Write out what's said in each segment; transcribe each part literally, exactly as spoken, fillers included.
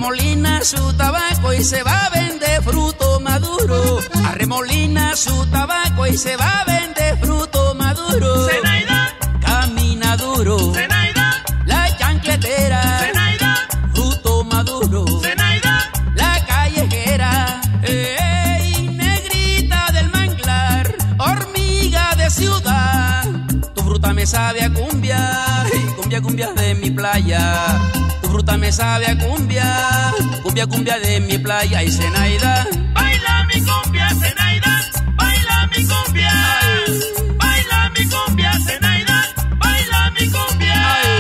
Arremolina su tabaco y se va a vender fruto maduro. Arremolina su tabaco y se va a vender fruto maduro. Zenaida, camina duro. Zenaida, la chancletera. Zenaida, fruto maduro. Zenaida, la callejera. Ey, negrita del manglar, hormiga de ciudad. Tu fruta me sabe a cumbia, y cumbia, cumbia de mi playa. Tu fruta me sabe a cumbia, cumbia, cumbia de mi playa. Y Zenaida, baila mi cumbia, Zenaida, baila mi cumbia, baila mi cumbia, Zenaida, baila mi cumbia.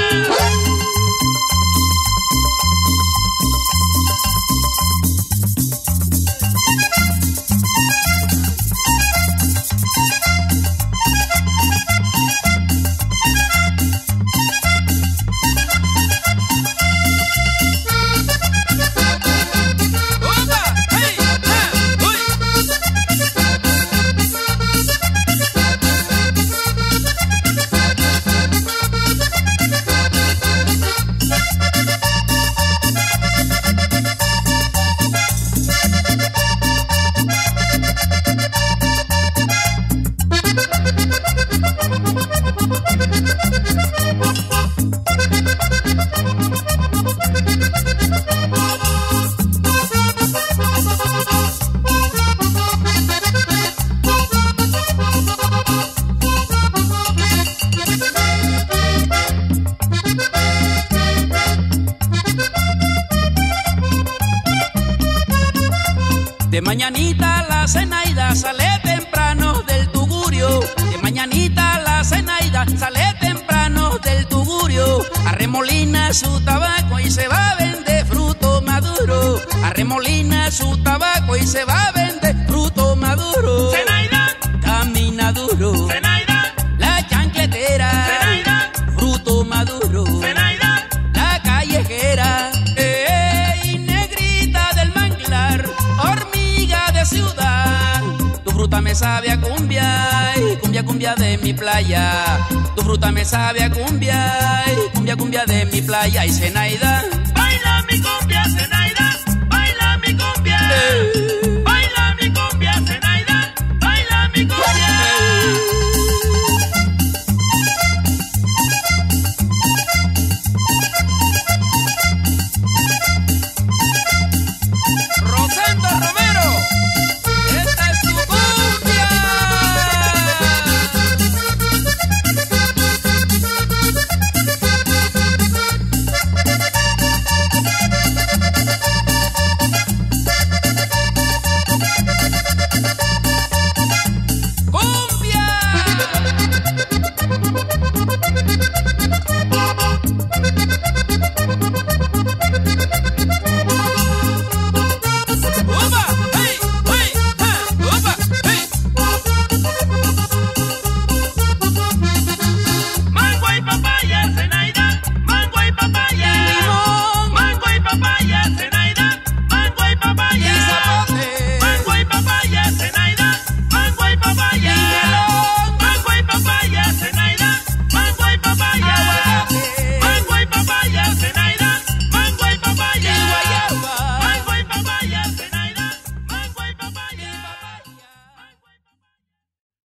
De mañanita la Zenaida sale temprano del tugurio. De mañanita la Zenaida sale temprano del tugurio. Arremolina su tabaco y se va a vender fruto maduro. Arremolina su tabaco y se va a vender fruto maduro. Zenaida, camina duro. Zenaida, la chancletera. Zenaida, fruto maduro. Zenaida, la callejera. Ey, negrita del manglar, hormiga de ciudad. Tu fruta me sabe a cumbia, y cumbia, cumbia de mi playa. Tu fruta me sabe a cumbia, y cumbia, cumbia de mi playa. Y Zenaida, baila mi cumbia, Zenaida, baila mi cumbia. eh.